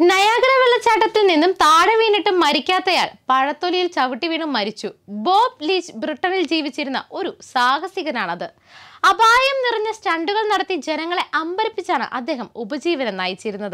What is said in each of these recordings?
Niagara വെള്ളച്ചാട്ടത്തിൽ നിന്നും താഴെ വീണിട്ട് മരിക്കാത്തയാൾ പഴത്തൊലിയിൽ ചവിട്ടി വീണ് മരിച്ചു. ബോബ് ലീച്ച് ബ്രിട്ടനിൽ ജീവിച്ചിരുന്ന ഒരു സാഹസികനാണത്. അപായം നിറഞ്ഞ സ്റ്റണ്ടുകൾ നടത്തി ജനങ്ങളെ അമ്പരപ്പിച്ചാണ് അദ്ദേഹം ഉപജീവനം നയിച്ചിരുന്നത്.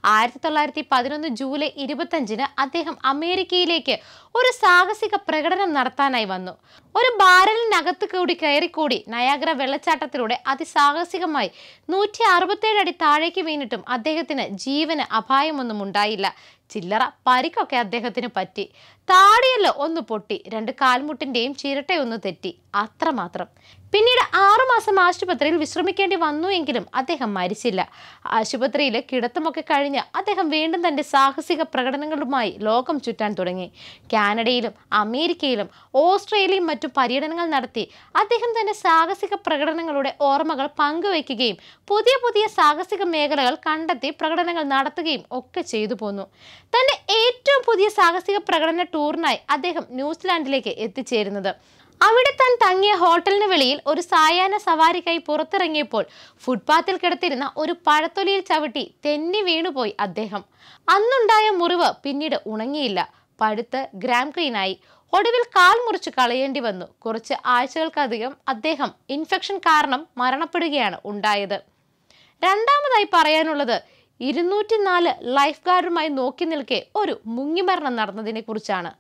1911 ജൂലൈ 25 അദ്ദേഹം അമേരിക്കയിലേക്ക് ഒരു സാഹസിക പ്രകടനം നടത്താനായി വന്നു. ഒരു ബാരലിനകത്ത് കൂടി കയറിക്കൂടി നയാഗ്ര വെള്ളച്ചാട്ടത്തിലൂടെ അതിസാഹസികമായി 167 അടി താഴേക്ക് വീണിട്ടും അദ്ദേഹത്തിന് ജീവന് അപായമൊന്നും ഉണ്ടായില്ല. ചില്ലറ പരിക്കൊക്കെ അദ്ദേഹത്തിന് പറ്റി. താടിയല്ലോ ഒന്ന് പൊട്ടി, 2 കാൽമുട്ടിന്റെയും ചിരട്ടയൊന്ന് തെറ്റി, അത്രമാത്രം. പിന്നീട് 6 മാസം ആശുപത്രിയിൽ വിശ്രമിക്കേണ്ടി വന്നു എങ്കിലും അദ്ദേഹം മരിച്ചില്ല. ആശുപത്രിയിൽ കിടത്തുമൊക്കെ കഴിഞ്ഞ് അദ്ദേഹം വീണ്ടും തന്റെ സാഹസിക പ്രകടനങ്ങളുമായി ലോകം ചുറ്റാൻ തുടങ്ങി. കാനഡയിലും അമേരിക്കയിലും ഓസ്ട്രേലിയയും മറ്റു പര്യടനങ്ങൾ നടത്തി അദ്ദേഹം തന്റെ സാഹസിക പ്രകടനങ്ങളുടെ ഓർമ്മകൾ പങ്കുവയ്ക്കുകയും പുതിയ പുതിയ സാഹസിക മേഖലകൾ കണ്ടെത്തി പ്രകടനങ്ങൾ നടത്തുകയും ഒക്കെ ചെയ്തു പോന്നു. തന്റെ ഏറ്റവും പുതിയ സാഹസിക പ്രകടന ടൂറിനായി അദ്ദേഹം ന്യൂസിലാൻഡിലേക്ക് എത്തിച്ചേരുന്നത്. അവിടെ താൻ തങ്ങിയ ഹോട്ടലിന് വെളിയിൽ ഒരു സായാഹ്ന സവാരിക്കായി പുറത്തിറങ്ങിയപ്പോൾ ഫുട്പാത്തിൽ കിടത്തിരുന്ന ഒരു പഴത്തൊലിയിൽ ചവിട്ടി തെന്നി വീണുപോയി അദ്ദേഹം. അന്നുണ്ടായ മുറിവ് പിന്നീട് ഉണങ്ങിയില്ല, പഴുത്ത് ഗ്രാംഗ്രീനായി. ഒടുവിൽ കാൽ മുറിച്ച് കളയേണ്ടി വന്നു. കുറച്ച് ആഴ്ചകൾക്കധികം അദ്ദേഹം ഇൻഫെക്ഷൻ കാരണം മരണപ്പെടുകയാണ് ഉണ്ടായത്. രണ്ടാമതായി പറയാനുള്ളത് 204 ലൈഫ് ഗാർഡുമായി നോക്കി നിൽക്കെ ഒരു മുങ്ങിമരണം നടന്നതിനെ കുറിച്ചാണ്.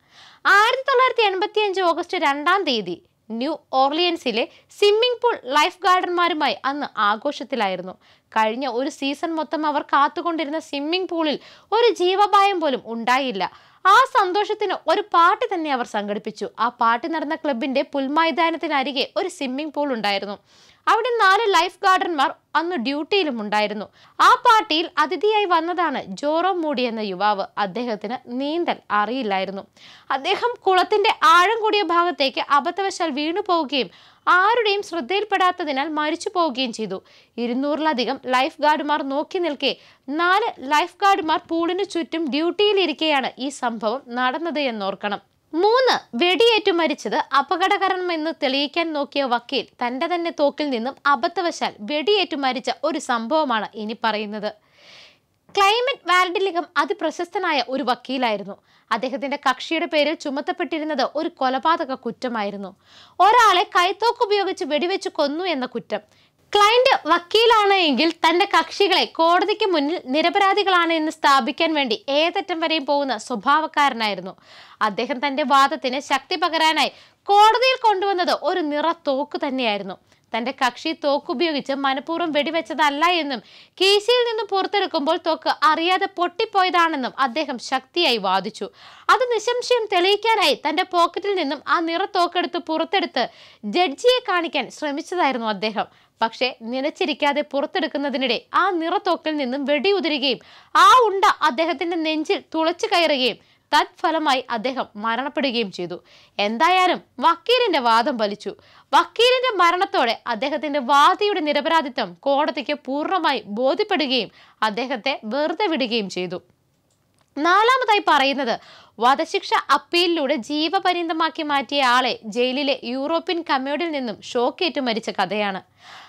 1985 ഓഗസ്റ്റ് 2 ന്യൂ ഓർലിയൻസിലെ സ്വിമ്മിംഗ് പൂൾ ലൈഫ് ഗാർഡന്മാരുമായി അന്ന് ആഘോഷത്തിലായിരുന്നു. കഴിഞ്ഞ ഒരു സീസൺ മൊത്തം അവർ കാത്തുകൊണ്ടിരുന്ന സ്വിമ്മിംഗ് പൂളിൽ ഒരു ജീവപായം പോലും ഉണ്ടായില്ല. ആ സന്തോഷത്തിന് ഒരു പാർട്ടി തന്നെ അവർ സംഘടിപ്പിച്ചു. ആ പാർട്ടി നടന്ന ക്ലബിന്റെ പുൽമൈതാനത്തിനരികെ ഒരു സ്വിമ്മിംഗ് പൂൾ ഉണ്ടായിരുന്നു. അവിടെ 4 ലൈഫ് ഗാർഡന്മാർ അന്ന് ഡ്യൂട്ടിയിലും ഉണ്ടായിരുന്നു. ആ പാർട്ടിയിൽ അതിഥിയായി വന്നതാണ് ജോറോ മൂഡി എന്ന യുവാവ്. അദ്ദേഹത്തിന് നീന്തൽ അറിയില്ലായിരുന്നു. അദ്ദേഹം കുളത്തിന്റെ ആഴം കൂടിയ ഭാഗത്തേക്ക് അബദ്ധവശാൽ വീണു പോവുകയും ആരുടെയും ശ്രദ്ധയിൽപ്പെടാത്തതിനാൽ മരിച്ചു പോവുകയും ചെയ്തു. 200-ലധികം ലൈഫ് ഗാർഡുമാർ നോക്കി നിൽക്കെ 4 ലൈഫ് ഗാർഡുമാർ പൂളിനു ചുറ്റും ഡ്യൂട്ടിയിലിരിക്കെയാണ് ഈ സംഭവം നടന്നത് എന്നോർക്കണം. 3 വെടിയേറ്റു മരിച്ചത് അപകടകരമെന്ന് തെളിയിക്കാൻ നോക്കിയ വക്കീൽ തന്റെ തന്നെ തോക്കിൽ നിന്നും അബദ്ധവശാൽ വെടിയേറ്റു മരിച്ച ഒരു സംഭവമാണ് ഇനി പറയുന്നത്. ക്ലൈമറ്റ് വാലഡിലികം അതിപ്രശസ്തനായ ഒരു വക്കീലായിരുന്നു. അദ്ദേഹത്തിന്റെ കക്ഷിയുടെ പേരിൽ ചുമത്തപ്പെട്ടിരുന്നത് ഒരു കൊലപാതക കുറ്റമായിരുന്നു. ഒരാളെ കൈത്തോക്ക് ഉപയോഗിച്ച് വെടിവെച്ച് കൊന്നു എന്ന കുറ്റം. ക്ലയന്റ് വക്കീലാണ് എങ്കിൽ തന്റെ കക്ഷികളെ കോടതിക്ക് മുന്നിൽ നിരപരാധികളാണ് എന്ന് സ്ഥാപിക്കാൻ വേണ്ടി ഏതറ്റം വരെയും പോകുന്ന സ്വഭാവക്കാരനായിരുന്നു അദ്ദേഹം. തന്റെ വാദത്തിന് ശക്തി പകരാനായി കോടതിയിൽ കൊണ്ടുവന്നത് ഒരു നിറ തോക്ക് തന്നെയായിരുന്നു. തന്റെ കക്ഷി തോക്കുപയോഗിച്ച് മനഃപൂർവ്വം വെടിവെച്ചതല്ല എന്നും കേസിൽ നിന്നും പുറത്തെടുക്കുമ്പോൾ തോക്ക് അറിയാതെ പൊട്ടിപ്പോയതാണെന്നും അദ്ദേഹം ശക്തിയായി വാദിച്ചു. അത് നിസ്സംശയം തെളിയിക്കാനായി തന്റെ പോക്കറ്റിൽ നിന്നും ആ നിറ തോക്കെടുത്ത് പുറത്തെടുത്ത് ജഡ്ജിയെ കാണിക്കാൻ ശ്രമിച്ചതായിരുന്നു അദ്ദേഹം. പക്ഷേ നിലച്ചിരിക്കാതെ പുറത്തെടുക്കുന്നതിനിടെ ആ നിറത്തോക്കിൽ നിന്നും വെടിയുതിരുകയും ആ ഉണ്ട അദ്ദേഹത്തിന്റെ നെഞ്ചിൽ തുളച്ചു കയറുകയും തത്ഫലമായി അദ്ദേഹം മരണപ്പെടുകയും ചെയ്തു. എന്തായാലും വക്കീലിന്റെ വാദം ഫലിച്ചു. വക്കീലിന്റെ മരണത്തോടെ അദ്ദേഹത്തിന്റെ വാദിയുടെ നിരപരാധിത്വം കോടതിക്ക് പൂർണ്ണമായി ബോധ്യപ്പെടുകയും അദ്ദേഹത്തെ വെറുതെ വിടുകയും ചെയ്തു. നാലാമതായി പറയുന്നത് വധശിക്ഷ അപ്പീലിലൂടെ ജീവപര്യന്തമാക്കി മാറ്റിയ ആളെ ജയിലിലെ യൂറോപ്യൻ കമ്മ്യൂണിൽ നിന്നും ഷോക്കേറ്റു മരിച്ച കഥയാണ്.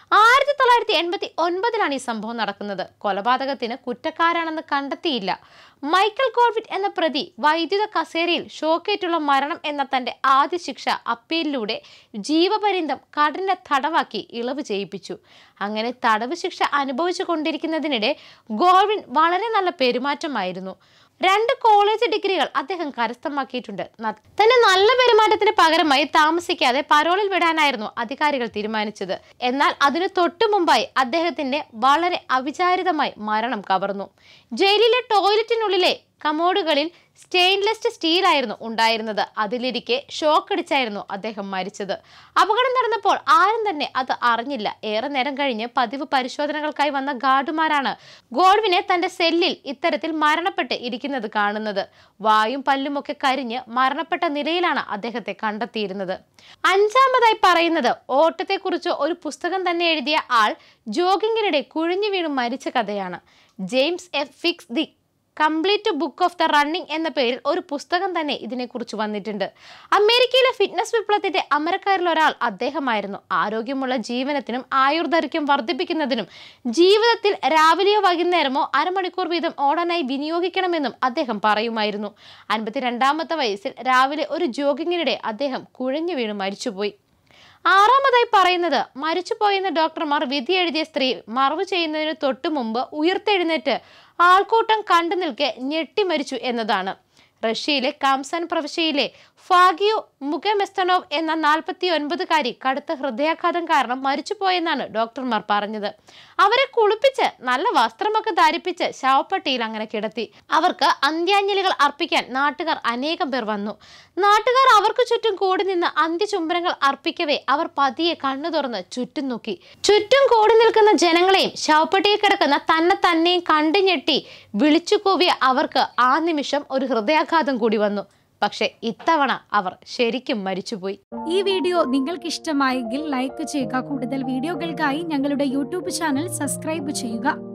1989 ഈ സംഭവം നടക്കുന്നത്. കൊലപാതകത്തിന് കുറ്റക്കാരാണെന്ന് കണ്ടെത്തിയില്ല. മൈക്കൽ കോൾവിറ്റ് എന്ന പ്രതി വൈദ്യുത കസേരയിൽ ഷോക്കേറ്റുള്ള മരണം എന്ന തന്റെ ആദ്യ ശിക്ഷ അപ്പീലിലൂടെ ജീവപര്യന്തം കഠിന തടവാക്കി ഇളവ് ചെയ്യിപ്പിച്ചു. അങ്ങനെ തടവ് ശിക്ഷ അനുഭവിച്ചു കൊണ്ടിരിക്കുന്നതിനിടെ ഗോൾവിൻ വളരെ നല്ല പെരുമാറ്റമായിരുന്നു. 2 കോളേജ് ഡിഗ്രികൾ അദ്ദേഹം കരസ്ഥമാക്കിയിട്ടുണ്ട്. തന്റെ നല്ല പെരുമാറ്റത്തിന് പകരമായി താമസിക്കാതെ പരോളിൽ വിടാനായിരുന്നു അധികാരികൾ തീരുമാനിച്ചത്. എന്നാൽ അതിനു തൊട്ടു മുമ്പായി അദ്ദേഹത്തിന്റെ വളരെ അവിചാരിതമായി മരണം കവർന്നു. ജയിലിലെ ടോയ്ലറ്റിനുള്ളിലെ കമോഡുകളിൽ സ്റ്റെയിൻലെസ് സ്റ്റീൽ ആയിരുന്നു ഉണ്ടായിരുന്നത്. അതിലിരിക്കെ ഷോക്ക് അടിച്ചായിരുന്നു അദ്ദേഹം മരിച്ചത്. അപകടം നടന്നപ്പോൾ ആരും തന്നെ അത് അറിഞ്ഞില്ല. ഏറെ നേരം കഴിഞ്ഞ് പതിവ് പരിശോധനകൾക്കായി വന്ന ഗാർഡുമാരാണ് ഗോൾവിനെ തന്റെ സെല്ലിൽ ഇത്തരത്തിൽ മരണപ്പെട്ട് ഇരിക്കുന്നത് കാണുന്നത്. വായും പല്ലുമൊക്കെ കരിഞ്ഞ് മരണപ്പെട്ട നിലയിലാണ് അദ്ദേഹത്തെ കണ്ടെത്തിയിരുന്നത്. അഞ്ചാമതായി പറയുന്നത് ഓട്ടത്തെക്കുറിച്ച് ഒരു പുസ്തകം തന്നെ എഴുതിയ ആൾ ജോഗിങ്ങിനിടെ കുഴിഞ്ഞു വീണു മരിച്ച കഥയാണ്. James F Fixx the complete book of the running എന്ന പേരിൽ ഒരു പുസ്തകം തന്നെ ഇതിനെക്കുറിച്ച് വന്നിട്ടുണ്ട്. അമേരിക്കയിലെ ഫിറ്റ്നസ് വിപ്ലവത്തിന്റെ അമരക്കാരിൽ ഒരാൾ അദ്ദേഹമായിരുന്നു. ആരോഗ്യമുള്ള ജീവനത്തിനും ആയുർദൈർഘ്യം വർദ്ധിപ്പിക്കുന്നതിനും ജീവിതത്തിൽ രാവിലെയോ വൈകുന്നേരമോ അരമണിക്കൂർ വീതം ഓടാനായി വിനിയോഗിക്കണമെന്നും അദ്ദേഹം പറയുമായിരുന്നു. 52ാമത്തെ വയസ്സിൽ രാവിലെ ഒരു ജോഗിങ്ങിനിടെ അദ്ദേഹം കുഴഞ്ഞു വീണ് മരിച്ചുപോയി. ആറാമതായി പറയുന്നത്, മരിച്ചുപോയെന്ന് ഡോക്ടർമാർ വിധി എഴുതിയ സ്ത്രീ മറവ് ചെയ്യുന്നതിന് തൊട്ടു മുമ്പ് ഉയർത്തെഴുന്നേറ്റ് ആൾക്കൂട്ടം കണ്ടു നിൽക്കെ ഞെട്ടി മരിച്ചു എന്നതാണ്. റഷ്യയിലെ കാംസാൻ പ്രവിശ്യയിലെ ഫാഗിയോ മുഖമെസ്തനോവ് എന്ന 49കാരി കടുത്ത ഹൃദയാഘാതം കാരണം മരിച്ചുപോയെന്നാണ് ഡോക്ടർമാർ പറഞ്ഞത്. അവരെ കുളിപ്പിച്ച് നല്ല വസ്ത്രമൊക്കെ ധരിപ്പിച്ച് ശവപ്പെട്ടിയിൽ അങ്ങനെ കിടത്തി. അവർക്ക് അന്ത്യാഞ്ജലികൾ അർപ്പിക്കാൻ നാട്ടുകാർ അനേകം പേർ വന്നു. നാട്ടുകാർ അവർക്ക് ചുറ്റും കൂടി നിന്ന് അന്ത്യചുംബനങ്ങൾ അർപ്പിക്കവേ അവർ പതിയെ കണ്ണു തുറന്ന് ചുറ്റും നോക്കി. ചുറ്റും കൂടി നിൽക്കുന്ന ജനങ്ങളെയും ശവപ്പെട്ടിയിൽ കിടക്കുന്ന തന്നെയും കണ്ടു ഞെട്ടി വിളിച്ചു കൂവിയ അവർക്ക് ആ നിമിഷം ഒരു ഹൃദയാഘാതം കൂടി വന്നു. പക്ഷെ ഇത്തവണ അവർ ശരിക്കും മരിച്ചുപോയി. ഈ വീഡിയോ നിങ്ങൾക്ക് ഇഷ്ടമായെങ്കിൽ ലൈക്ക് ചെയ്യുക. കൂടുതൽ വീഡിയോകൾക്കായി ഞങ്ങളുടെ യൂട്യൂബ് ചാനൽ സബ്സ്ക്രൈബ് ചെയ്യുക.